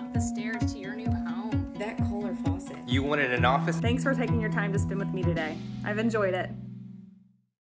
up the stairs to your new home. That Kohler faucet. You wanted an office? Thanks for taking your time to spend with me today. I've enjoyed it.